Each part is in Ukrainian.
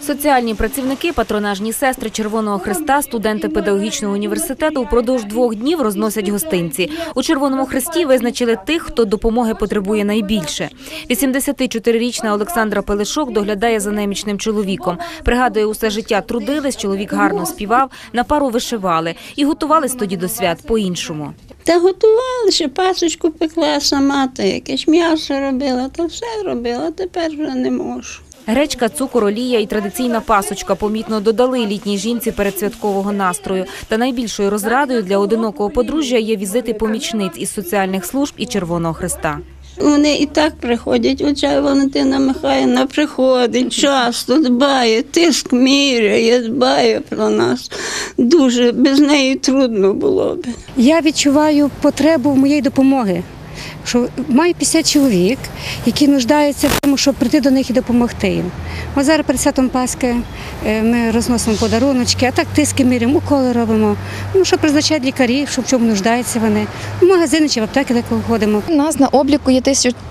Соціальні працівники, патронажні сестри Червоного Хреста, студенти педагогічного університету впродовж 2 днів розносять гостинці. У Червоному Хресті визначили тих, хто допомоги потребує найбільше. 84-річна Олександра Пелешок доглядає за немічним чоловіком. Пригадує, усе життя трудились, чоловік гарно співав, на пару вишивали і готувались тоді до свят по-іншому. Та готували, ще пасочку пекла сама, та якесь м'ясо робила, то все робила, тепер вже не можу. Гречка, цукор, олія і традиційна пасочка помітно додали літній жінці передсвяткового настрою. Та найбільшою розрадою для одинокого подружжя є візити помічниць із соціальних служб і Червоного Хреста. Вони і так приходять, оця Валентина Михайлівна приходить, часто дбає, тиск міряє, дбає про нас. Дуже, без неї трудно було б. Я відчуваю потребу в моєї допомоги. Що маю 50 чоловік, які нуждаються в тому, щоб прийти до них і допомогти їм. Ось зараз перед святом Пасхи ми розносимо подаруночки, а так тиски міряємо, уколи робимо. Що призначають лікарі, що в чому нуждаються вони. В магазини чи в аптеки деколи ходимо. У нас на обліку є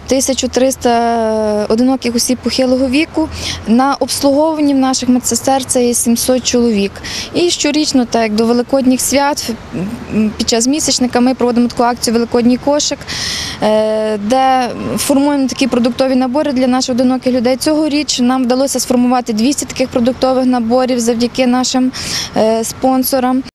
1300 одиноких осіб похилого віку. На обслуговуванні в наших медсестер це є 700 чоловік. І щорічно, так як до Великодніх свят, під час місячника ми проводимо таку акцію «Великодній кошик», де формуємо такі продуктові набори для наших одиноких людей. Цьогоріч нам вдалося сформувати 200 таких продуктових наборів завдяки нашим спонсорам.